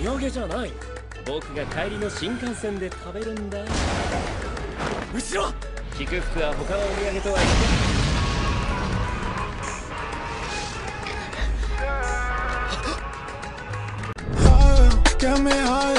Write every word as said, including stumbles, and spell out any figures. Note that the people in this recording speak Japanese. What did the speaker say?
土産じゃない。僕が帰りの新幹線で食べるんだ。後ろ。菊福は他のお土産とは言って Get me high